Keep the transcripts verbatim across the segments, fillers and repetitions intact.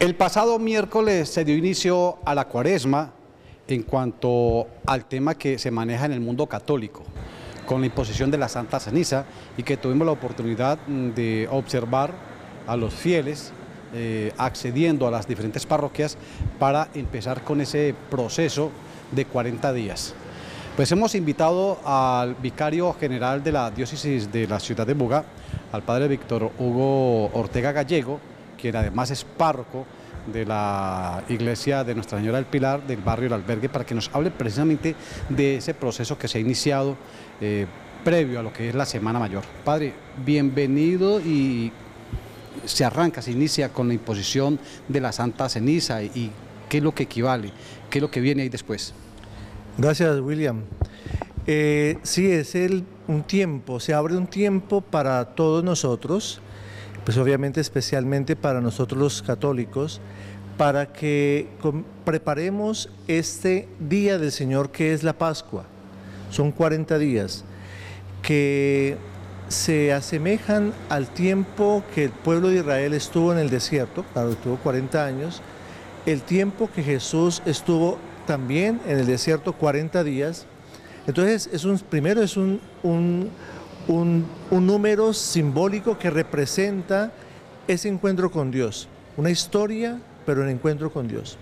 El pasado miércoles se dio inicio a la Cuaresma en cuanto al tema que se maneja en el mundo católico, con la imposición de la Santa Ceniza, y que tuvimos la oportunidad de observar a los fieles eh, accediendo a las diferentes parroquias para empezar con ese proceso de cuarenta días. Pues hemos invitado al vicario general de la diócesis de la ciudad de Buga, al padre Víctor Hugo Ortega Gallego, quien además es párroco de la iglesia de Nuestra Señora del Pilar, del barrio El Albergue, para que nos hable precisamente de ese proceso que se ha iniciado eh, previo a lo que es la Semana Mayor. Padre, bienvenido, y se arranca, se inicia con la imposición de la Santa Ceniza, y, y qué es lo que equivale, qué es lo que viene ahí después. Gracias, William. Eh, sí, es el, un tiempo, se abre un tiempo para todos nosotros, pues obviamente especialmente para nosotros los católicos, para que preparemos este día del Señor que es la Pascua. Son cuarenta días que se asemejan al tiempo que el pueblo de Israel estuvo en el desierto, claro, estuvo cuarenta años, el tiempo que Jesús estuvo también en el desierto cuarenta días. Entonces, es un, primero es un, un, un, un número simbólico que representa ese encuentro con Dios, una historia, pero el encuentro con Dios.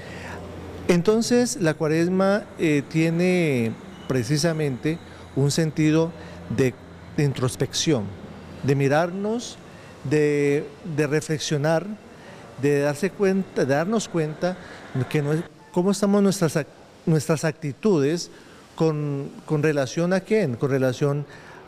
Entonces, la Cuaresma eh, tiene precisamente un sentido de, de introspección, de mirarnos, de, de reflexionar, de darse cuenta, de darnos cuenta que no es, cómo estamos nuestras, nuestras actitudes con, con relación a quién, con relación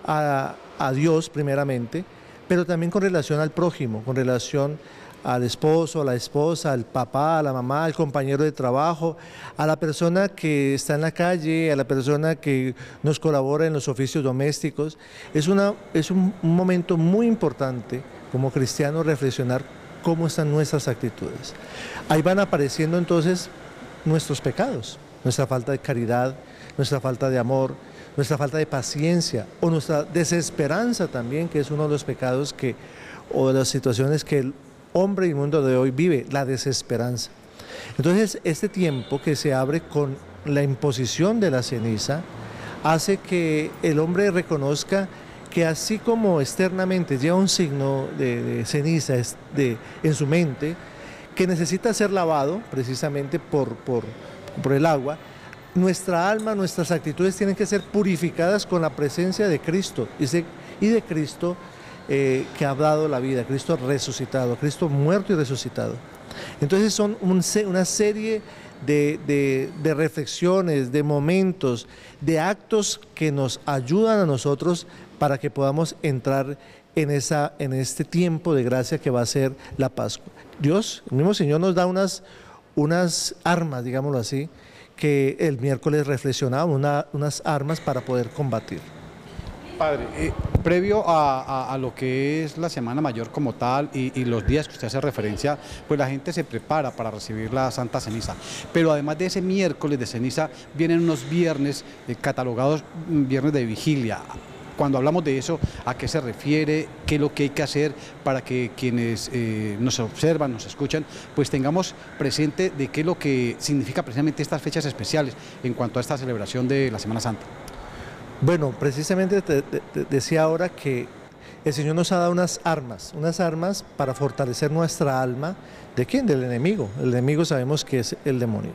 a, a Dios primeramente, pero también con relación al prójimo, con relación al esposo, a la esposa, al papá, a la mamá, al compañero de trabajo, a la persona que está en la calle, a la persona que nos colabora en los oficios domésticos. Es, una, es un, un momento muy importante como cristianos reflexionar cómo están nuestras actitudes. Ahí van apareciendo entonces nuestros pecados, nuestra falta de caridad, nuestra falta de amor, nuestra falta de paciencia o nuestra desesperanza también, que es uno de los pecados que, o de las situaciones que el hombre y mundo de hoy vive, la desesperanza. Entonces, este tiempo que se abre con la imposición de la ceniza hace que el hombre reconozca que así como externamente lleva un signo de, de ceniza de, en su mente, que necesita ser lavado precisamente por, por, por el agua, nuestra alma, nuestras actitudes tienen que ser purificadas con la presencia de Cristo y de Cristo eh, que ha dado la vida, Cristo resucitado, Cristo muerto y resucitado. Entonces son un, una serie de, de, de reflexiones, de momentos, de actos que nos ayudan a nosotros para que podamos entrar en, esa, en este tiempo de gracia que va a ser la Pascua. Dios, el mismo Señor, nos da unas, unas armas, digámoslo así, que el miércoles reflexionábamos, una, unas armas para poder combatir. Padre, eh, previo a, a, a lo que es la Semana Mayor como tal y, y los días que usted hace referencia, pues la gente se prepara para recibir la Santa Ceniza. Pero además de ese miércoles de ceniza, vienen unos viernes eh, catalogados viernes de vigilia. Cuando hablamos de eso, ¿a qué se refiere? ¿Qué es lo que hay que hacer para que quienes eh, nos observan, nos escuchan, pues tengamos presente de qué es lo que significa precisamente estas fechas especiales en cuanto a esta celebración de la Semana Santa? Bueno, precisamente te, te, te decía ahora que el Señor nos ha dado unas armas, unas armas para fortalecer nuestra alma. ¿De quién? Del enemigo. El enemigo sabemos que es el demonio.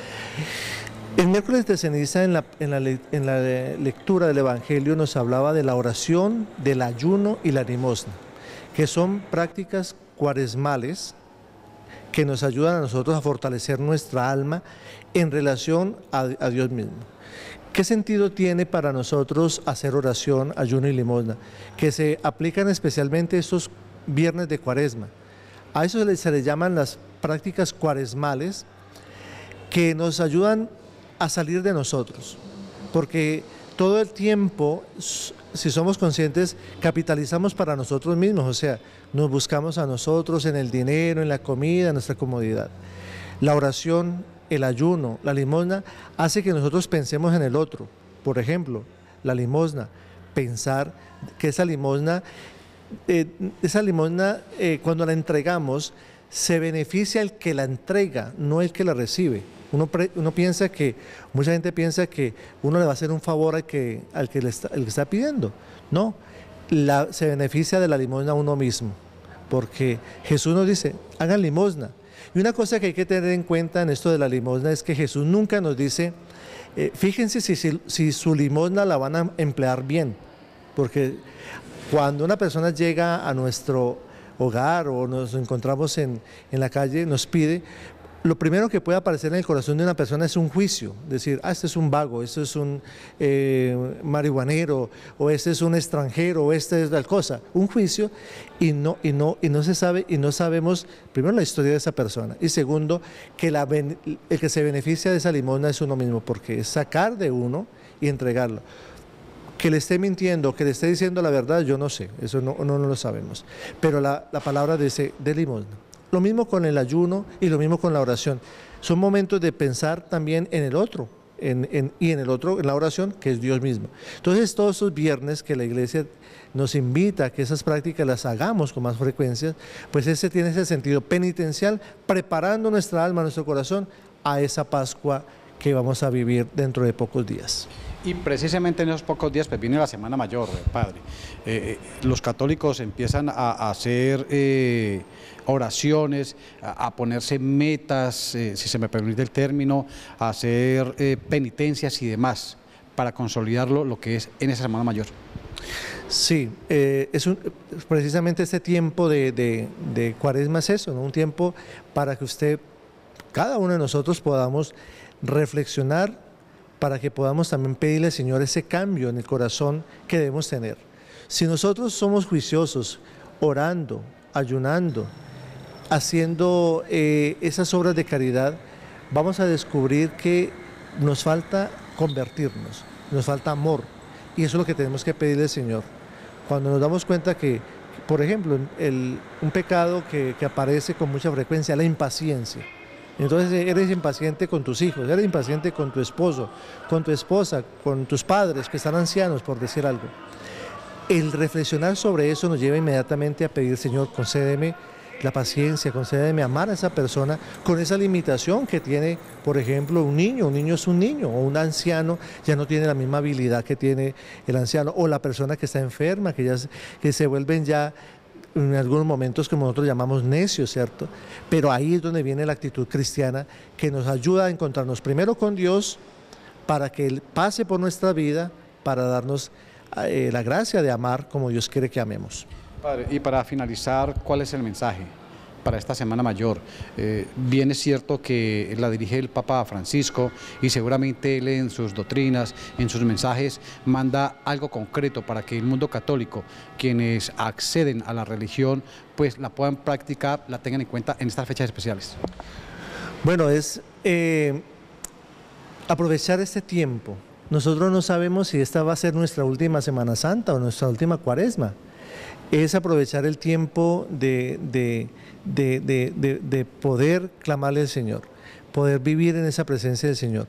El miércoles de ceniza en la, en, la, en la lectura del Evangelio nos hablaba de la oración, del ayuno y la limosna, que son prácticas cuaresmales que nos ayudan a nosotros a fortalecer nuestra alma en relación a, a Dios mismo. ¿Qué sentido tiene para nosotros hacer oración, ayuno y limosna? Que se aplican especialmente estos viernes de Cuaresma. A eso se le, se le llaman las prácticas cuaresmales, que nos ayudan a salir de nosotros, porque todo el tiempo, si somos conscientes, capitalizamos para nosotros mismos, o sea, nos buscamos a nosotros en el dinero, en la comida, en nuestra comodidad. La oración, el ayuno, la limosna, hace que nosotros pensemos en el otro. Por ejemplo, la limosna, pensar que esa limosna, eh, esa limosna eh, cuando la entregamos, se beneficia el que la entrega, no el que la recibe. Uno, pre, uno piensa que, mucha gente piensa que uno le va a hacer un favor al que, al que le está, al que está pidiendo. No, la, se beneficia de la limosna uno mismo, porque Jesús nos dice, hagan limosna. Y una cosa que hay que tener en cuenta en esto de la limosna es que Jesús nunca nos dice, eh, fíjense si, si, si su limosna la van a emplear bien, porque cuando una persona llega a nuestro hogar o nos encontramos en, en la calle, nos pide, lo primero que puede aparecer en el corazón de una persona es un juicio, decir, ah, este es un vago, este es un eh, marihuanero, o este es un extranjero, o este es tal cosa, un juicio, y no, y no, y no se sabe, y no sabemos, primero, la historia de esa persona, y segundo, que la, el que se beneficia de esa limosna es uno mismo, porque es sacar de uno y entregarlo. Que le esté mintiendo, que le esté diciendo la verdad, yo no sé, eso no, no, no lo sabemos, pero la, la palabra dice de limosna. Lo mismo con el ayuno y lo mismo con la oración. Son momentos de pensar también en el otro en, en, y en el otro, en la oración, que es Dios mismo. Entonces, todos esos viernes que la iglesia nos invita a que esas prácticas las hagamos con más frecuencia, pues ese tiene ese sentido penitencial, preparando nuestra alma, nuestro corazón a esa Pascua que vamos a vivir dentro de pocos días. Y precisamente en esos pocos días pues viene la Semana Mayor, Padre. Eh, los católicos empiezan a, a hacer eh, oraciones, a, a ponerse metas, eh, si se me permite el término, a hacer eh, penitencias y demás, para consolidarlo lo que es en esa Semana Mayor. Sí, eh, es un, precisamente este tiempo de, de, de Cuaresma es eso, ¿no? Un tiempo para que usted, cada uno de nosotros podamos reflexionar, para que podamos también pedirle al Señor ese cambio en el corazón que debemos tener. Si nosotros somos juiciosos, orando, ayunando, haciendo eh, esas obras de caridad, vamos a descubrir que nos falta convertirnos, nos falta amor, y eso es lo que tenemos que pedirle al Señor. Cuando nos damos cuenta que, por ejemplo, el, un pecado que, que aparece con mucha frecuencia, la impaciencia. Entonces eres impaciente con tus hijos, eres impaciente con tu esposo, con tu esposa, con tus padres que están ancianos, por decir algo. El reflexionar sobre eso nos lleva inmediatamente a pedir, Señor, concédeme la paciencia, concédeme amar a esa persona con esa limitación que tiene, por ejemplo, un niño. Un niño es un niño, o un anciano ya no tiene la misma habilidad que tiene el anciano, o la persona que está enferma, que, ya, que se vuelven ya en algunos momentos que nosotros llamamos necios, ¿cierto? Pero ahí es donde viene la actitud cristiana que nos ayuda a encontrarnos primero con Dios para que Él pase por nuestra vida, para darnos eh, la gracia de amar como Dios quiere que amemos. Padre, y para finalizar, ¿cuál es el mensaje para esta Semana Mayor? Eh, bien es cierto que la dirige el Papa Francisco y seguramente él en sus doctrinas, en sus mensajes, manda algo concreto para que el mundo católico, quienes acceden a la religión, pues la puedan practicar, la tengan en cuenta en estas fechas especiales. Bueno, es eh, aprovechar este tiempo. Nosotros no sabemos si esta va a ser nuestra última Semana Santa o nuestra última Cuaresma. Es aprovechar el tiempo de, de, de, de, de, de poder clamarle al Señor, poder vivir en esa presencia del Señor.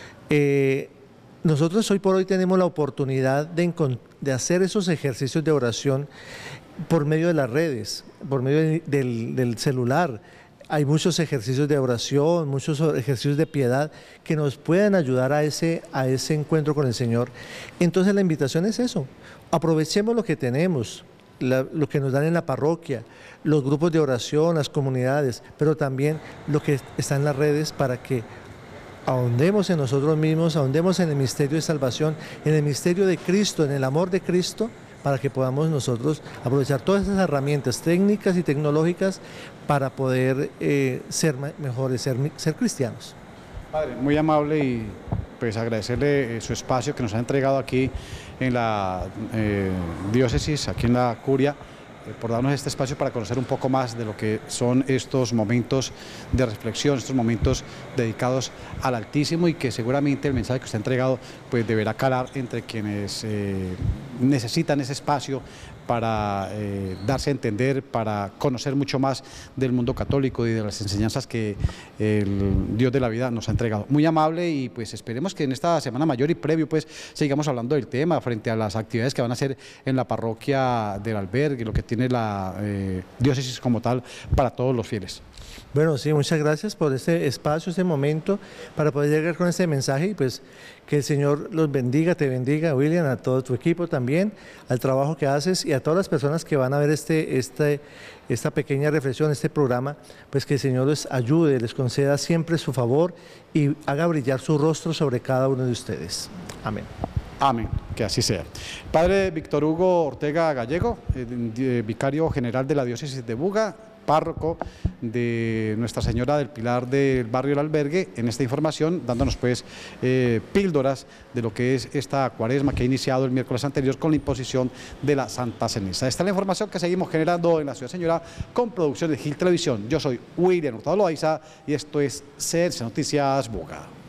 Eh, nosotros hoy por hoy tenemos la oportunidad de, de hacer esos ejercicios de oración por medio de las redes, por medio de, del, del celular. Hay muchos ejercicios de oración, muchos ejercicios de piedad que nos pueden ayudar a ese, a ese encuentro con el Señor. Entonces la invitación es eso, aprovechemos lo que tenemos. La, lo que nos dan en la parroquia, los grupos de oración, las comunidades, pero también lo que está en las redes para que ahondemos en nosotros mismos, ahondemos en el misterio de salvación, en el misterio de Cristo, en el amor de Cristo, para que podamos nosotros aprovechar todas esas herramientas técnicas y tecnológicas para poder eh, ser mejores, ser, ser cristianos. Padre, muy amable y pues agradecerle eh, su espacio que nos ha entregado aquí en la eh, diócesis, aquí en la curia, eh, por darnos este espacio para conocer un poco más de lo que son estos momentos de reflexión, estos momentos dedicados al Altísimo, y que seguramente el mensaje que usted ha entregado pues deberá calar entre quienes eh, necesitan ese espacio para eh, darse a entender, para conocer mucho más del mundo católico y de las enseñanzas que el Dios de la vida nos ha entregado. Muy amable, y pues esperemos que en esta Semana Mayor y previo pues sigamos hablando del tema frente a las actividades que van a hacer en la parroquia del albergue, lo que tiene la eh, diócesis como tal para todos los fieles. Bueno, sí, muchas gracias por este espacio, este momento, para poder llegar con este mensaje, y pues que el Señor los bendiga, te bendiga, William, a todo tu equipo también, al trabajo que haces y a todas las personas que van a ver este, este, esta pequeña reflexión, este programa, pues que el Señor les ayude, les conceda siempre su favor y haga brillar su rostro sobre cada uno de ustedes. Amén. Amén, que así sea. Padre Víctor Hugo Ortega Gallego, eh, vicario general de la diócesis de Buga, párroco de Nuestra Señora del Pilar del barrio El Albergue, en esta información, dándonos pues eh, píldoras de lo que es esta cuaresma que ha iniciado el miércoles anterior con la imposición de la Santa Ceniza. Esta es la información que seguimos generando en la Ciudad Señora con producción de Gil Televisión. Yo soy William Hurtado Loaiza y esto es C N C Noticias Buga.